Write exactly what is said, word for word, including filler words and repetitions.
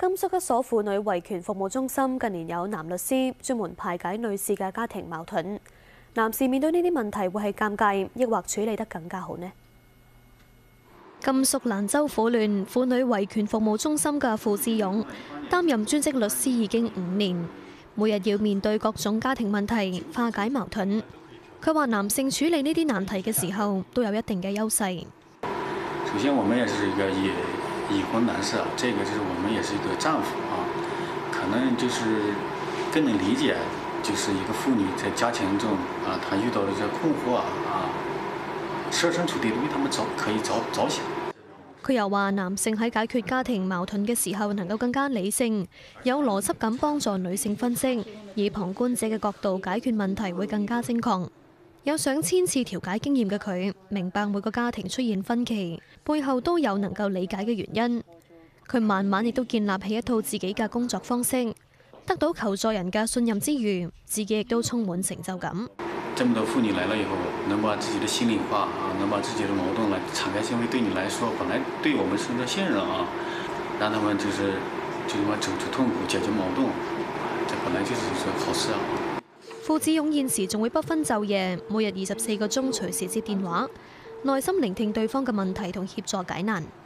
甘肅一所婦女維權服務中心近年有男律師專門排解女士嘅家庭矛盾。男士面對呢啲問題會係尷尬，抑或處理得更加好呢？甘肅蘭州婦聯婦女維權服務中心嘅傅志勇擔任專職律師已經五年，每日要面對各種家庭問題，化解矛盾。佢話男性處理呢啲難題嘅時候都有一定嘅優勢。 首先，我們也是一個已已婚男士啊，這個就是我們也是一個丈夫啊，可能就是更能理解，就是一個婦女在家庭中啊，她遇到的這些困惑啊，設身處地為他們着可以着着想。 佢又話男性喺解決家庭矛盾嘅時候能夠更加理性，有邏輯咁幫助女性分析，以旁觀者嘅角度解決問題會更加精確。有上千次調解經驗嘅佢，明白每個家庭出現分歧背後都有能夠理解嘅原因。佢慢慢亦都建立起一套自己嘅工作方式，得到求助人嘅信任之餘，自己亦都充滿成就感。 這麼多婦女來了以後，能把自己的心裡話啊，能把自己的矛盾來敞開心扉，對你來說，本來對我們是一個信任啊，讓他們就是就什麼走出痛苦，解決矛盾，這本來就是一個好事啊。 傅志勇現時仲會不分晝夜，每日二十四個鐘隨時接電話，耐心聆聽對方嘅問題同協助解難。